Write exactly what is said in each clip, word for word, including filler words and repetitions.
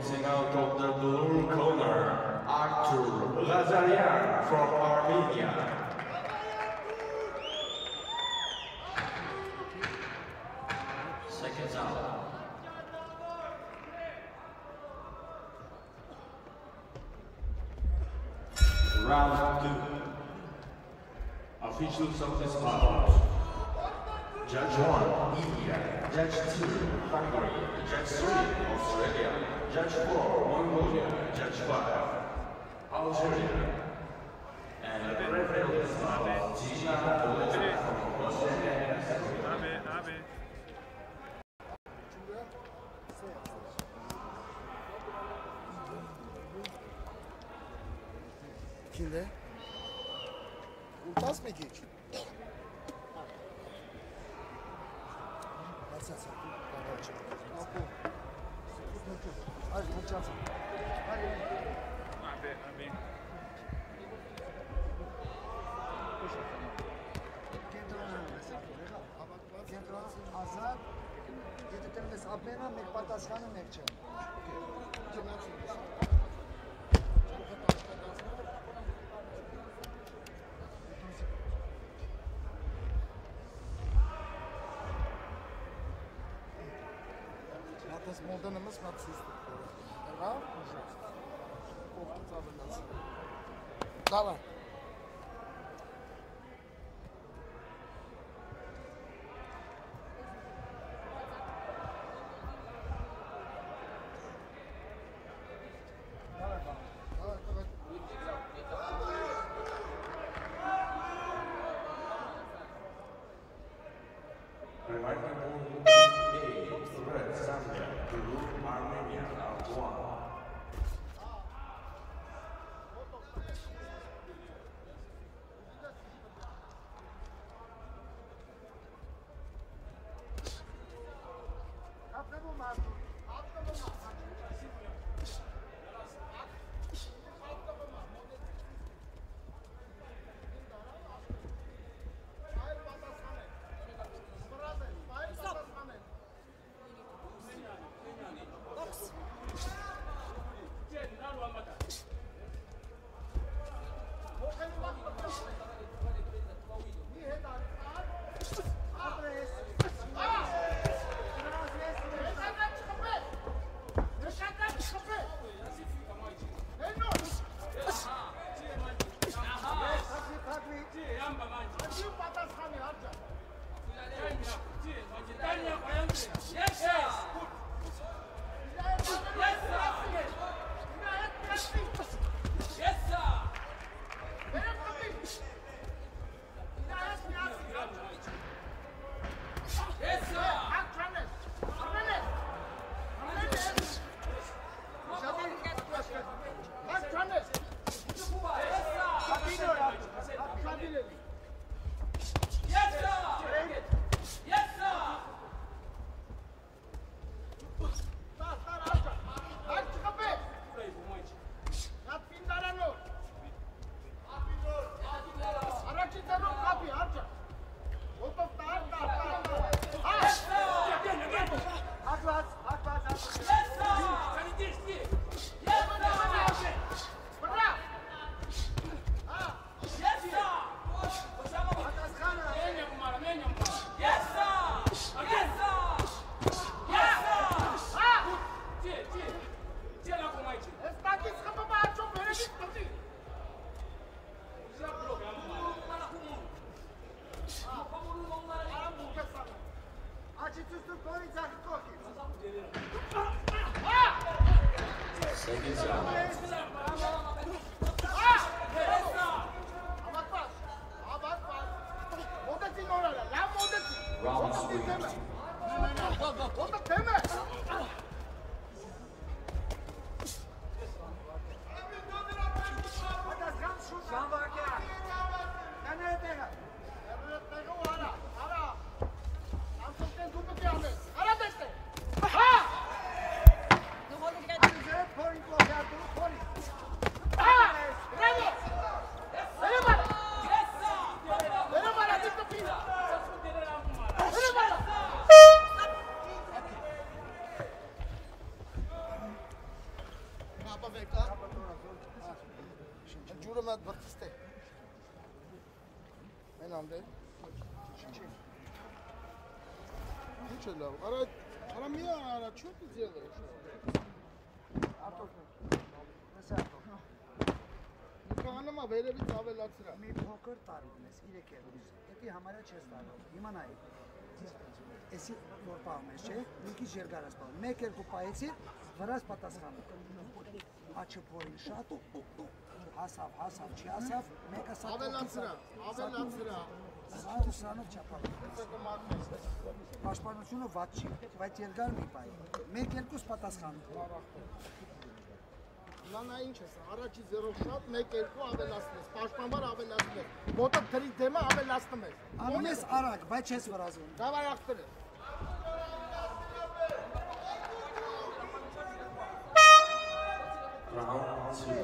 bouncing out of the blue corner, Artur Ghazarian from Armenia. Seconds out. Round two. Officials of this bout. Judge one, India. Judge two, Hungary. Judge three, Australia. Judge four, Mongolia. Judge five, Algeria. And the referee of this bout, Gina Doleta from Australia. Kimde? Ultas mı geç? Varsa sen. Hadi vuracağım sana. Hadi. Abi, abi. Azad. Yedirtmez abmena mek pataskanı mekçe. Das moderne Missmatsus. Ja? Давай. ապա վեկա։ Ջուրը մատ բրտստե։ Մեն անդե։ Շնչի։ Ինչ է լավ։ Արա արա մի արա չու դիել է։ Արտո։ Մեսա։ Կանոմա վերևից ավելացրա։ Մի փոքր տարիքն ես, երեք երուս։ Դա համարյա չես տարող։ Հիմա նայ։ Էսի որ պահում ես, չէ՞։ Մի քիչ երկար ես պահում։ Մեկ երկու պահեցի, վրաս պատասխանում։ Աչը փորին շատ հասավ, հասավ, չի հասավ, մեկը սա ավելացրա, ավելացրա։ Սա սրանով չափավ։ Պաշտպանությունը վատ չի, բայց երկար մի պահի։ Մեկ երկուս պատասխանում։ Լանա ինչ ես, առաջի զերով շատ, մեկ երկու ավելացնես, պաշտպանբար ավելացնես, մոտը թրի դեմը ավելացնում ես։ Անում ես արագ, բայց չես վրազում։ Դավայ ախտր ես։ Round two.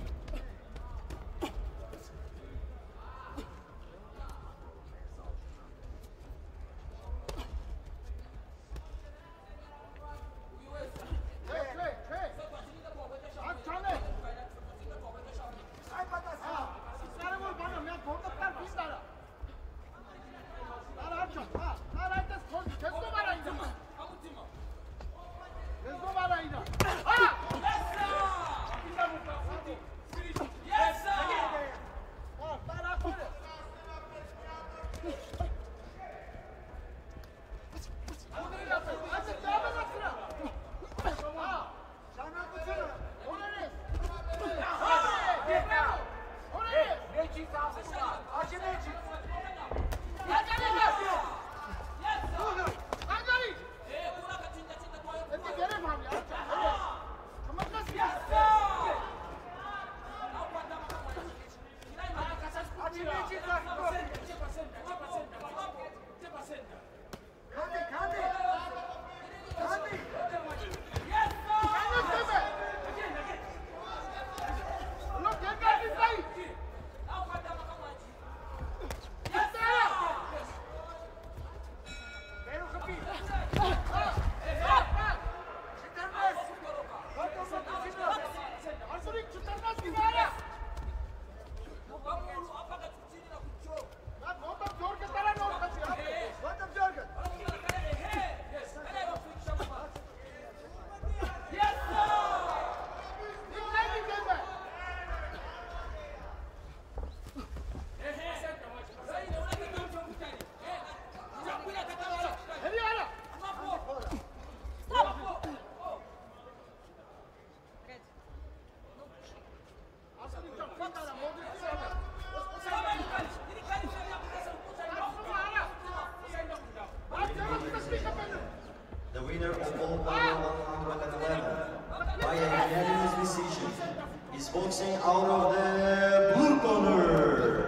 The winner of all power one eleven by a unanimous decision is boxing out of the blue corner.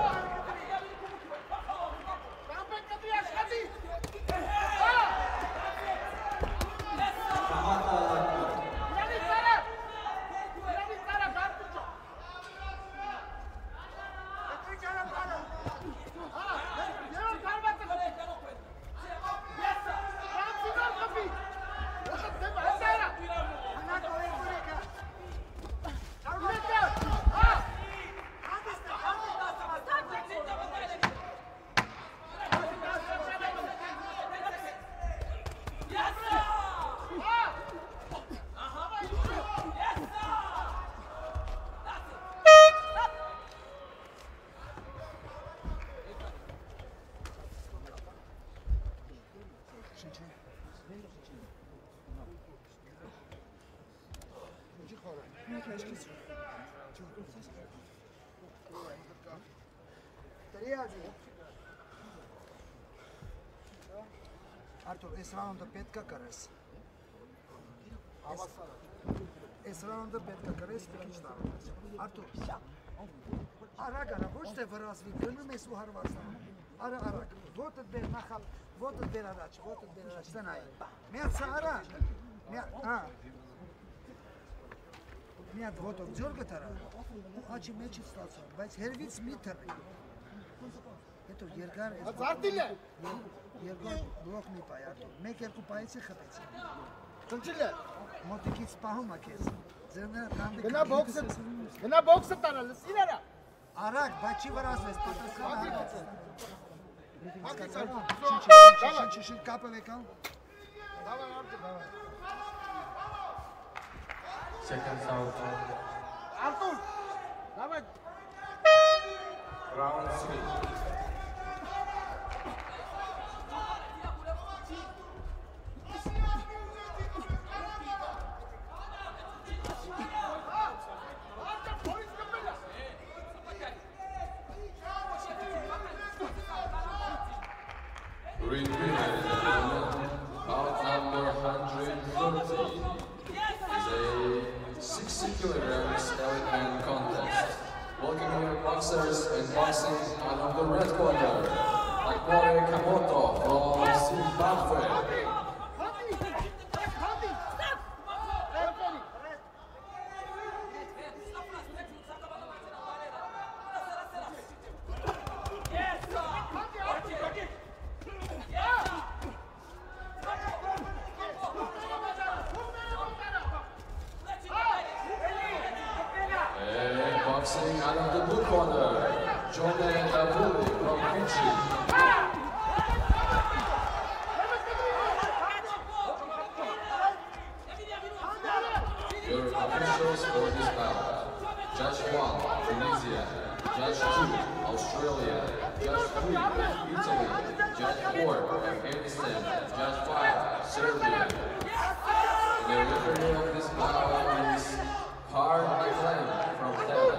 Artur, այս ռաունդը պետք է կրես։ Այս ռաունդը պետք է կրես, մի քիչ տարվես։ Artur, արագ արա, ոչ թե վրազվի, գնում ես ու հարվածանում։ Արա արագ, ոտդ բեր նախալ, ոտդ բեր առաջ, ոտդ բեր առաջ, տեն այ։ Միացա արա, հա։ Մի հատ ոտով ձորգը տարա, աչի մեջից ստացում, բայց հերվից մի թռի։ Հետո երկար ես Զարտիլ է։ երկար բլոկ մի պայ, Artur, մեկ երկու պայից է խփեցի։ Տնջիլ է։ Մոտիկից պահում է քեզ, Գնա բոքսը, գնա բոքսը տանա, լսին արա։ Արագ, բայց չի վրազվես, պատասխան արագ։ Հակիցար, Շիշ կապը վեկալ։ Դավան արդի, դավան։ Second foul. Արտուր, դավան։ Round three. Ring winner, bout number one hundred thirty, is a sixty kilograms elephant contest. Welcome your boxers and boxing out of the red corner, Akbore Kamoto from Zimbabwe. And boxing out of the blue corner, Jone Davuli from Fiji. Your officials for this bout: Judge one, Tunisia; Judge two, Australia; Judge three, Italy; Judge four, Afghanistan; Judge five, Serbia. And the referee of this bout is Hard Islam from Thailand.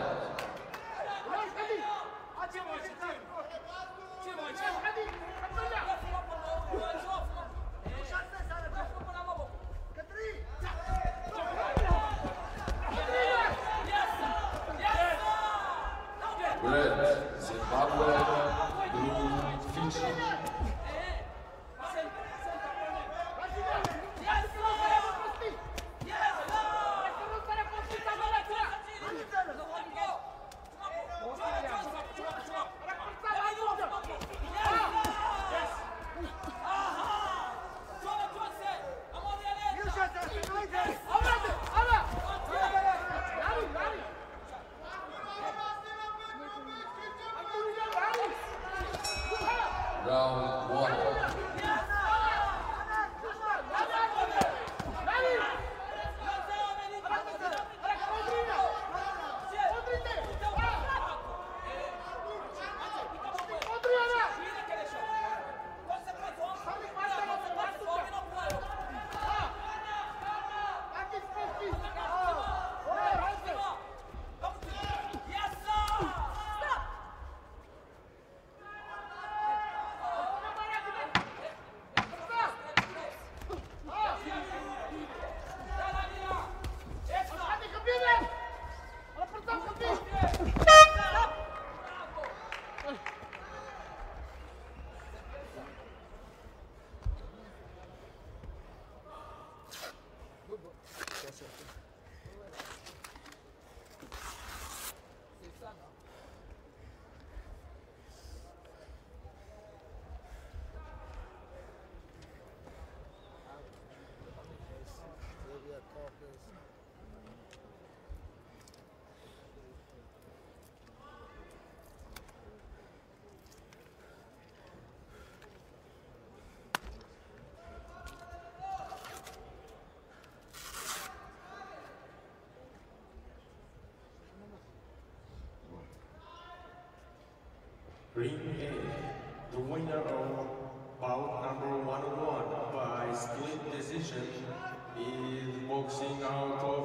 Red, Zimbabwe; blue, Fiji. Round one. Ring A, the winner of bout number one oh one by split decision is boxing out of